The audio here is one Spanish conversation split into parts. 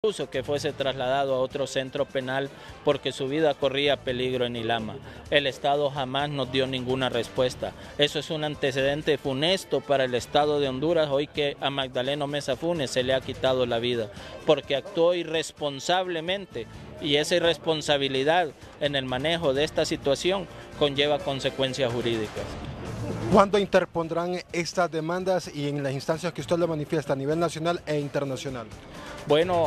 Incluso que fuese trasladado a otro centro penal porque su vida corría peligro en Ilama. El Estado jamás nos dio ninguna respuesta. Eso es un antecedente funesto para el Estado de Honduras hoy que a Magdaleno Meza Funes se le ha quitado la vida porque actuó irresponsablemente y esa irresponsabilidad en el manejo de esta situación conlleva consecuencias jurídicas. ¿Cuándo interpondrán estas demandas y en las instancias que usted le manifiesta a nivel nacional e internacional? Bueno,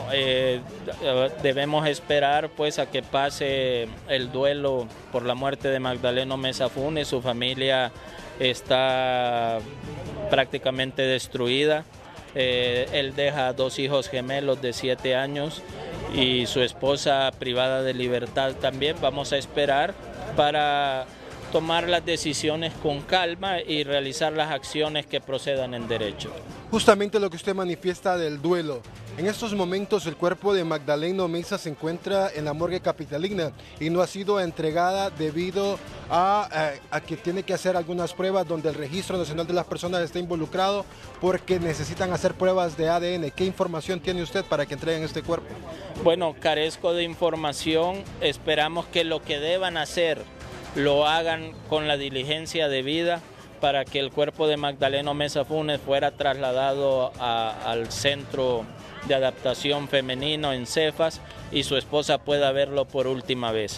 debemos esperar pues a que pase el duelo por la muerte de Magdaleno Meza Funes. Su familia está prácticamente destruida. Él deja 2 hijos gemelos de 7 años y su esposa privada de libertad también. Vamos a esperar para tomar las decisiones con calma y realizar las acciones que procedan en derecho. Justamente lo que usted manifiesta del duelo. En estos momentos el cuerpo de Magdaleno Meza se encuentra en la morgue capitalina y no ha sido entregada debido a que tiene que hacer algunas pruebas donde el Registro Nacional de las Personas está involucrado porque necesitan hacer pruebas de ADN. ¿Qué información tiene usted para que entreguen este cuerpo? Bueno, carezco de información, esperamos que lo que deban hacer lo hagan con la diligencia debida para que el cuerpo de Magdaleno Meza Funes fuera trasladado al centro de adaptación femenino en Cefas y su esposa pueda verlo por última vez.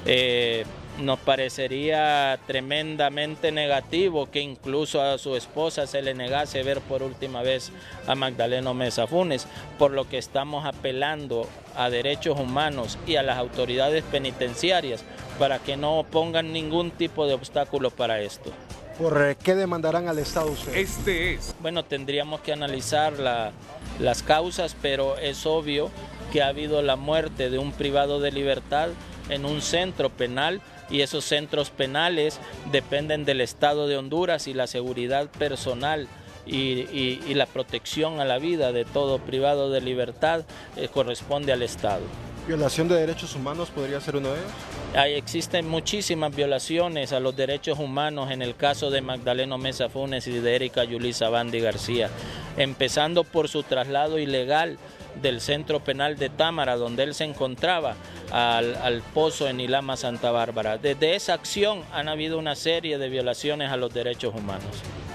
Nos parecería tremendamente negativo que incluso a su esposa se le negase ver por última vez a Magdaleno Meza Funes, por lo que estamos apelando a derechos humanos y a las autoridades penitenciarias para que no pongan ningún tipo de obstáculo para esto. ¿Por qué demandarán al Estado ustedes? Bueno, tendríamos que analizar las causas, pero es obvio que ha habido la muerte de un privado de libertad en un centro penal y esos centros penales dependen del Estado de Honduras y la seguridad personal y la protección a la vida de todo privado de libertad corresponde al Estado. ¿Violación de derechos humanos podría ser uno de ellos? Existen muchísimas violaciones a los derechos humanos en el caso de Magdaleno Meza Funes y de Erika Yulisa Bandi García, empezando por su traslado ilegal del centro penal de Támara, donde él se encontraba, al pozo en Ilama, Santa Bárbara. Desde esa acción han habido una serie de violaciones a los derechos humanos.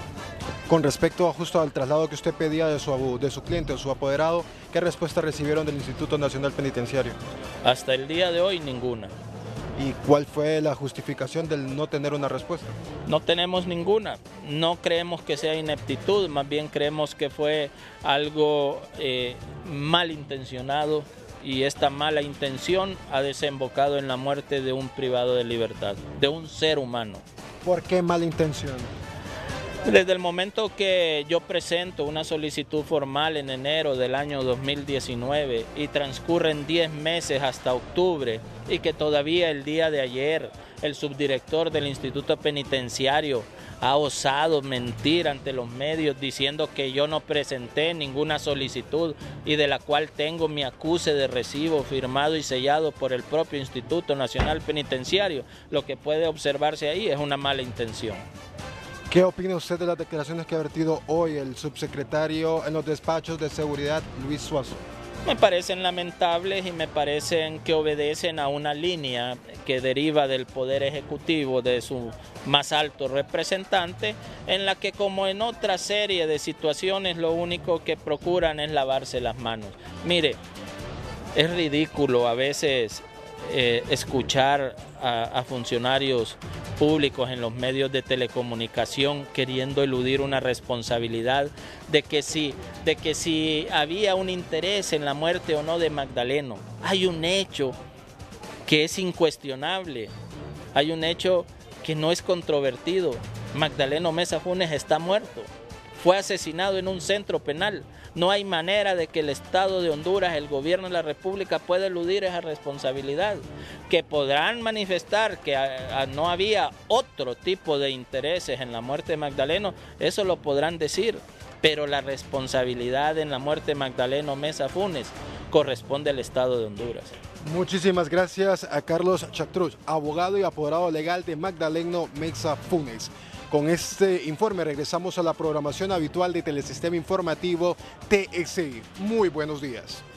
Con respecto justo al traslado que usted pedía de su cliente o su apoderado, ¿qué respuesta recibieron del Instituto Nacional Penitenciario? Hasta el día de hoy ninguna. ¿Y cuál fue la justificación del no tener una respuesta? No tenemos ninguna. No creemos que sea ineptitud, más bien creemos que fue algo malintencionado y esta mala intención ha desembocado en la muerte de un privado de libertad, de un ser humano. ¿Por qué mala intención? Desde el momento que yo presento una solicitud formal en enero del año 2019 y transcurren 10 meses hasta octubre y que todavía el día de ayer el subdirector del Instituto Penitenciario ha osado mentir ante los medios diciendo que yo no presenté ninguna solicitud y de la cual tengo mi acuse de recibo firmado y sellado por el propio Instituto Nacional Penitenciario, lo que puede observarse ahí es una mala intención. ¿Qué opina usted de las declaraciones que ha vertido hoy el subsecretario en los despachos de seguridad, Luis Suazo? Me parecen lamentables y me parecen que obedecen a una línea que deriva del Poder Ejecutivo, de su más alto representante, en la que como en otra serie de situaciones lo único que procuran es lavarse las manos. Mire, es ridículo a veces escuchar a funcionarios públicos en los medios de telecomunicación queriendo eludir una responsabilidad de que si había un interés en la muerte o no de Magdaleno. Hay un hecho que es incuestionable, hay un hecho que no es controvertido. Magdaleno Meza Funes está muerto. Fue asesinado en un centro penal. No hay manera de que el Estado de Honduras, el gobierno de la República pueda eludir esa responsabilidad. Que podrán manifestar que no había otro tipo de intereses en la muerte de Magdaleno, eso lo podrán decir. Pero la responsabilidad en la muerte de Magdaleno Meza Funes corresponde al Estado de Honduras. Muchísimas gracias a Carlos Chactruz, abogado y apoderado legal de Magdaleno Meza Funes. Con este informe regresamos a la programación habitual de Telesistema Informativo TSI. Muy buenos días.